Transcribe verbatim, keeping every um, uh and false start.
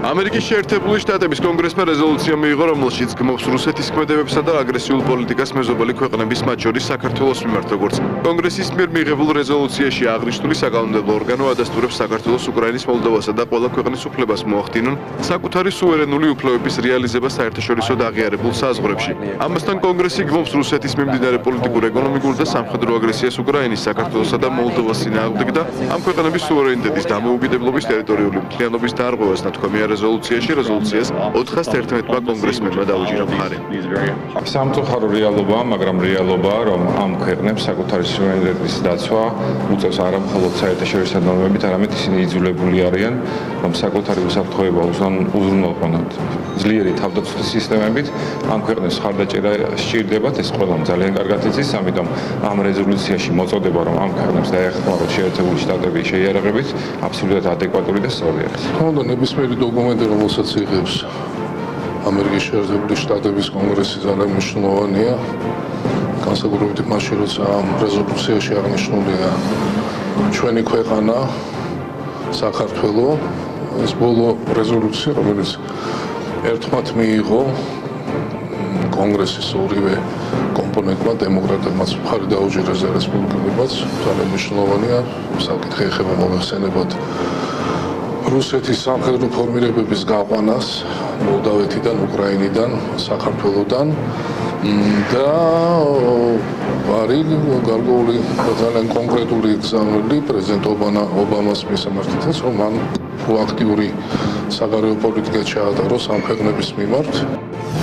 ამერიკის შეერთებული შტატების კონგრესმა რეზოლუცია მიიღო, რომელშიც გმობს რუსეთის ქმედებებსა და აგრესიულ პოლიტიკას მეზობელი ქვეყნების, მათ შორის საქართველოს მიმართ, როგორც კონგრესის მიერ მიიღებულ რეზოლუციაში აღნიშნული საკანონმდებლო ორგანო ადასტურებს საქართველოს, უკრაინის, მოლდოვასა და ყველა ქვეყნის უფლებას მოახდინონ საკუთარი სუვერენული უფლებების რეალიზება საერთაშორისო აღიარებულ საზღვრებში. ამასთან კონგრესი გმობს რუსეთის მიმდინარე პოლიტიკურ, ეკონომიკურ და სამხედრო აგრესიას უკრაინის, საქართველოსა და მოლდოვას წინააღმდეგ და ამ ქვეყნების სუვერენიტეტის დამოუკიდებლობის, ტერიტორიული მთლიანობის დარღვევას ნათქვამია რეზოლუციაში. რეზოლუციას ოთხას ერთმეტმა კონგრესმენმა დაუჭირა მხარი. სამწუხარო რეალობაა, მაგრამ რეალობაა, რომ ამ ქვეყნებს საკუთარი სუვერენიტეტის დაცვა უწევს არა მხოლოდ საერთაშორისო ნორმებით, არამედ ისინი იძულებული არიან, რომ საკუთარი უსაფრთხოება უზრუნველყონ ძლიერი თავდაცვის სისტემებით. ამ ქვეყნებს ხარდაჭერა სჭირდებათ, ეს ყველამ ძალიან კარგად იცის, ამიტომ ამ რეზოლუციაში მოწოდება, რომ ამ ქვეყნებს დაეხმაროთ შეერთებული შტატების შეიარაღებით, აბსოლუტურად ადეკვატური და სწორი არის. თუმცა ნებისმიერი დოკუმენტი, რომელსაც იღებს ამერიკის შეერთებული შტატების კონგრესი, ძალიან მნიშვნელოვანია. განსაკუთრებით მაშინ, როცა ამ რეზოლუციაში აღნიშნულია ჩვენი ქვეყანა, საქართველო, ეს ბოლო რეზოლუცია, რომელიც ერთმანეთ მიიღო კონგრესის ორივე კომპონენტმა, დემოკრატებმაც მხარი დაუჭირეს და რესპუბლიკელებმაც, ძალიან მნიშვნელოვანია. საკითხი ეხება მოიხსენებათ რუსეთის სამხედრო ფორმირებების გაყვანას მოლდავეთიდან, უკრაინიდან, საქართველოდან და არის გარკვეული ძალიან კონკრეტული გზავნილი პრეზიდენტ ობამას მისამართითაც, რომ მან პროაქტიული საგარეო პოლიტიკა ჩაატაროს ამ ქვეყნების მიმართ.